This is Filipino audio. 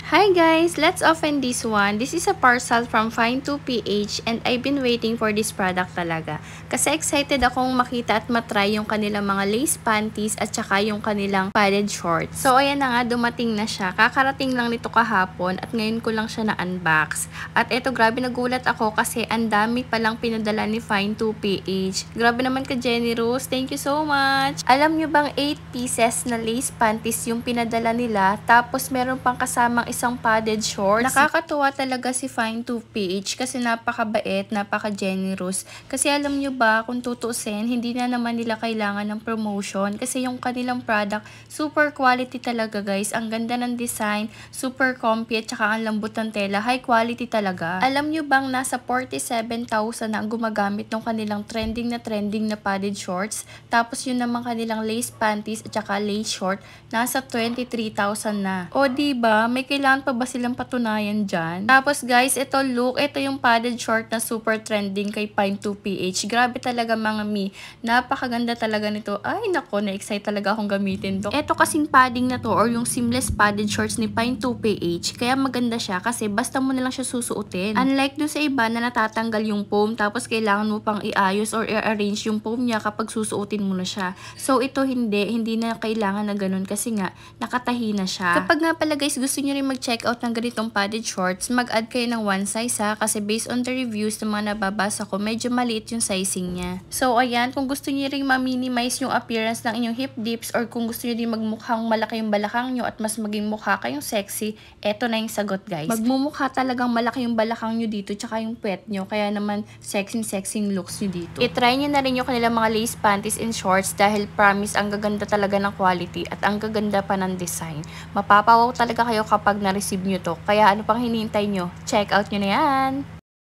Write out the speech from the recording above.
Hi guys! Let's open this one. This is a parcel from Find2PH and I've been waiting for this product talaga. Kasi excited akong makita at matry yung kanilang mga lace panties at saka yung kanilang padded shorts. So ayan na nga, dumating na siya. Kakarating lang nito kahapon at ngayon ko lang siya na-unbox. At eto, grabe nagulat ako kasi ang dami palang pinadala ni Find2PH. Grabe naman ka generous. Thank you so much! Alam nyo bang 8 pieces na lace panties yung pinadala nila, tapos meron pang kasamang isang padded shorts. Nakakatuwa talaga si Find2PH kasi napakabait, napaka-generous. Kasi alam nyo ba, kung tutuusin, hindi na naman nila kailangan ng promotion kasi yung kanilang product, super quality talaga guys. Ang ganda ng design, super comfy at saka ang lambot ng tela, high quality talaga. Alam nyo bang nasa 47,000 na ang gumagamit ng kanilang trending na padded shorts. Tapos yun naman kanilang lace panties at saka lace short, nasa 23,000 na. O diba, may kailangan pa ba silang patunayan dyan? Tapos guys, ito yung padded short na super trending kay Find2PH. Grabe talaga mga mi. Napakaganda talaga nito. Ay nako, na-excite talaga akong gamitin to. Ito kasing padding na to or yung seamless padded shorts ni Find2PH. Kaya maganda siya kasi basta mo na lang siya susuotin. Unlike dun sa iba na natatanggal yung foam tapos kailangan mo pang i-ayos or i-arrange yung foam niya kapag susuotin mo na siya. So ito hindi na kailangan na ganun kasi nga nakatahi na siya. Kapag nga pala guys, gusto nyo rin mag-check out ng ganitong padded shorts, mag-add kayo ng one size ha, kasi based on the reviews ng mga nababasa ko, medyo maliit yung sizing niya. So ayan, kung gusto nyo rin ma-minimize yung appearance ng inyong hip dips or kung gusto nyo rin magmukhang malaki yung balakang nyo at mas maging mukha kayong sexy, eto na yung sagot guys. Magmumukha talagang malaki yung balakang nyo dito tsaka yung puwet nyo, kaya naman sexy looks nyo dito. I-try nyo na rin yung kanilang mga lace panties and shorts dahil promise ang gaganda talaga ng quality at ang gaganda pa ng design. Mapapawaw talaga kayo kapag na-receive nyo to. Kaya ano pang hinihintay nyo? Check out nyo na yan!